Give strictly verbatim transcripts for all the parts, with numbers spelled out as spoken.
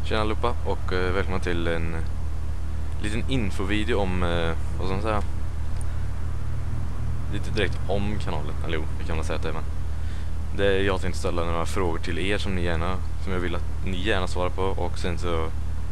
Tjena allihopa och eh, välkomna till en liten infovideo om, eh, vad ska man säga, lite direkt om kanalen, eller jo, det kan man säga att det är, men det är jag tänkte ställa några frågor till er som ni gärna, som jag vill att ni gärna svarar på, och sen så,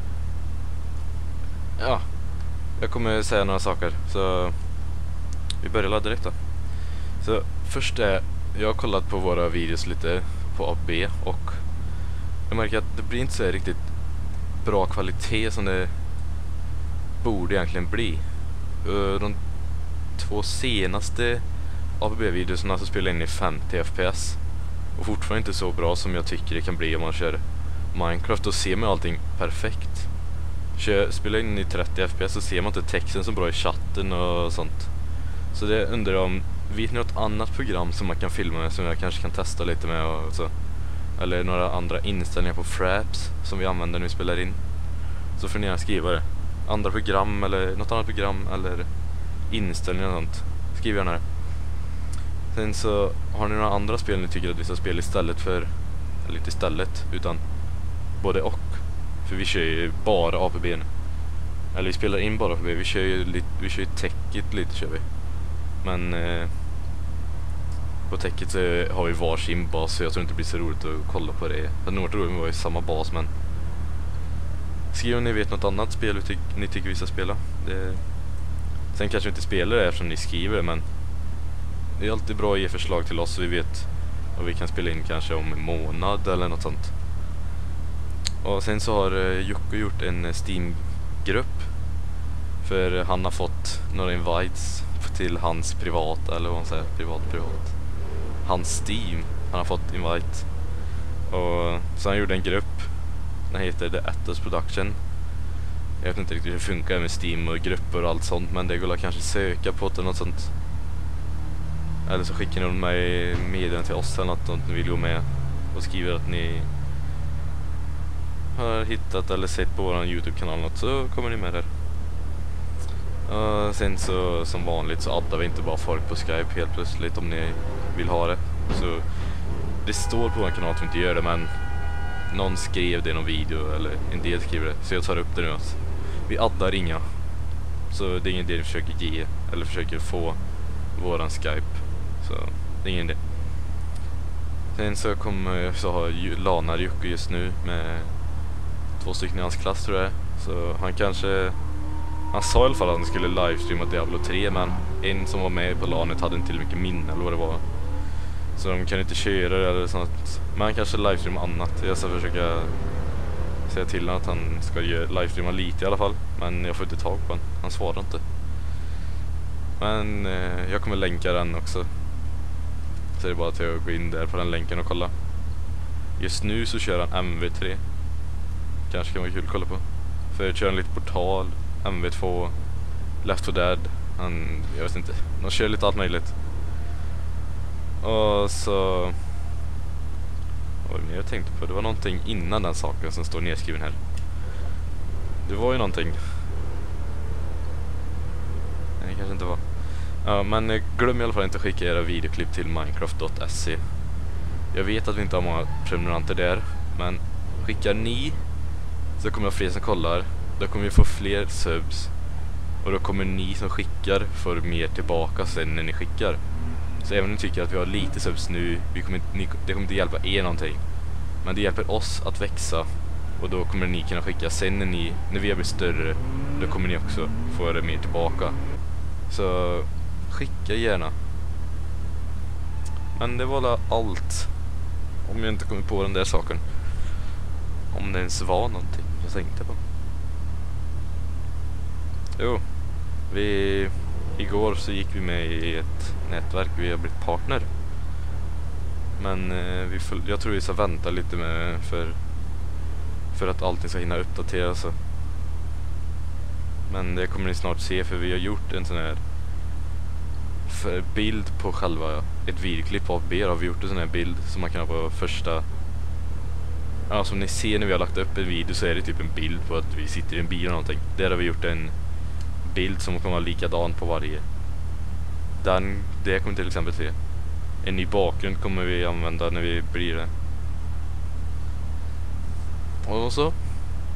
ja, jag kommer säga några saker, så vi börjar direkt då. Så först är, jag har kollat på våra videos lite på A B och jag märker att det blir inte så riktigt bra kvalitet som det borde egentligen bli. De två senaste A B B-videorna så spelar in i femtio F P S och fortfarande inte så bra som jag tycker det kan bli om man kör Minecraft. Då ser man allting perfekt. Kör, spelar in i trettio F P S så ser man inte texten så bra i chatten och sånt. Så det undrar jag om, vet ni något annat program som man kan filma med som jag kanske kan testa lite med och så? Eller några andra inställningar på Fraps som vi använder när vi spelar in, så får ni gärna skriva det. Andra program eller något annat program eller inställningar och sånt. Skriv gärna det. Sen så har ni några andra spel ni tycker att vi ska spela istället för, eller inte istället, utan både och. För vi kör ju bara A P B nu. Eller vi spelar in bara A P B. Vi kör ju lite, vi kör ju Techit lite kör vi. Men eh, på Techit så har vi varsin bas, så jag tror inte det blir så roligt att kolla på det. Det hade nog varit roligt om vi var i samma bas, men skriv om ni vet något annat spel ni, ty ni tycker vi ska spela. Det... Sen kanske vi inte spelar det eftersom ni skriver det, men det är alltid bra att ge förslag till oss så vi vet vad vi kan spela in kanske om en månad eller något sånt. Och sen så har uh, Jocke gjort en Steam-grupp, för han har fått några invites till hans privata, eller vad man säger, privat, privat. Hans Steam, han har fått invite. Och så han gjorde en grupp, den heter The Atos Production. Jag vet inte riktigt hur det funkar med Steam och grupper och allt sånt, men det går att kanske söka på det eller något sånt. Eller så skickar ni mig meddelanden till oss eller något om ni vill gå med och skriver att ni har hittat eller sett på vår YouTube-kanal något, så kommer ni med där. Och sen så som vanligt så addar vi inte bara folk på Skype helt plötsligt om ni vill ha det. Så det står på vår kanal att vi inte gör det, men någon skrev det i någon video eller en del skriver det, så jag tar upp det nu. Alltså. Vi addar inga, så det är ingen del vi försöker ge eller försöker få våran Skype, så det är ingen del. Sen så kommer så har Lanar Jocke just nu med två stycken i hans klass tror jag, så han kanske, han sa i alla fall att han skulle livestreama Diablo tre, men en som var med på lanet hade inte till mycket minne eller vad det var, så de kan inte köra det eller sånt. Men han kanske livestreama annat. Jag ska försöka säga till honom att han ska livestreama lite i alla fall, men jag får inte tag på honom, han svarar inte. Men eh, jag kommer länka den också, så det är bara till att gå in där på den länken och kolla. Just nu så kör han M V tre, kanske kan vara kul att kolla på. Förut kör han lite Portal, M V två, Left four Dead, han, jag vet inte, de kör lite allt möjligt. Och så, oj, men jag tänkte på, det var någonting innan den saken som står nedskriven här. Det var ju någonting. Nej, det kanske inte var. Ja, men glöm i alla fall inte att skicka era videoklipp till minecraft punkt se. Jag vet att vi inte har många prenumeranter där, men skickar ni så kommer jag fler som kollar. Då kommer vi få fler subs, och då kommer ni som skickar få mer tillbaka sen när ni skickar. Så även om ni tycker att vi har lite subs nu, vi kommer, ni, det kommer inte hjälpa er någonting, men det hjälper oss att växa, och då kommer ni kunna skicka sen när, ni, när vi har blivit större, då kommer ni också få det mer tillbaka. Så skicka gärna. Men det var allt, om jag inte kommer på den där saken, om det ens var någonting jag tänkte på. Jo, vi igår så gick vi med i ett nätverk, vi har blivit partner. Men eh, vi full, jag tror vi ska vänta lite med för för att allting ska hinna uppdateras. Men det kommer ni snart se, för vi har gjort en sån här för bild på själva ett videoklipp av B. Har vi gjort en sån här bild som man kan ha på första. Ja, som ni ser när vi har lagt upp en video så är det typ en bild på att vi sitter i en bil eller någonting. Där har vi gjort en bild som kommer vara likadan på varje. Den, det kommer till exempel se. En ny bakgrund kommer vi använda när vi blir det. Och så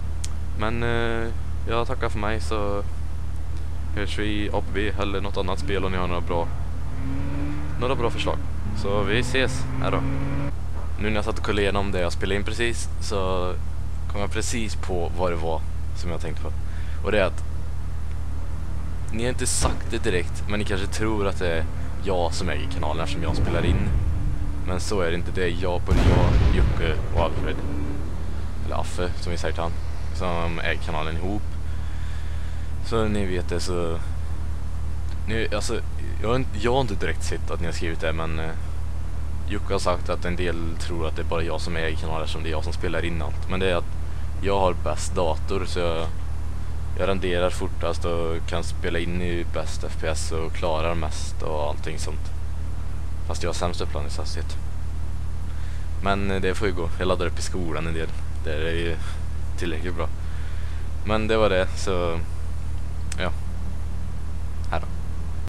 Men eh, jag tackar för mig, så hörs vi i A P B eller något annat spel om ni har några bra några bra förslag. Så vi ses här då. Nu när jag satt och kollade igenom det jag spelade in precis, så kom jag precis på vad det var som jag tänkte på. Och det är att ni har inte sagt det direkt, men ni kanske tror att det är jag som äger kanalen eftersom jag spelar in. Men så är det inte. Det är jag, både jag, Jocke och Alfred, eller Affe som vi säger till han, som äger kanalen ihop. Så ni vet det, så ni, alltså, jag, har inte, jag har inte direkt sett att ni har skrivit det, men eh, Jocke har sagt att en del tror att det är bara jag som äger kanalen eftersom det är jag som spelar in allt. Men det är att jag har bäst dator, så jag, jag renderar fortast och kan spela in i bäst F P S och klarar mest och allting sånt. Fast jag har sämst uppladdningshastighet. Men eh, det får ju gå. Jag laddar upp i skolan en del. Det är ju tillräckligt bra. Men det var det, så ja.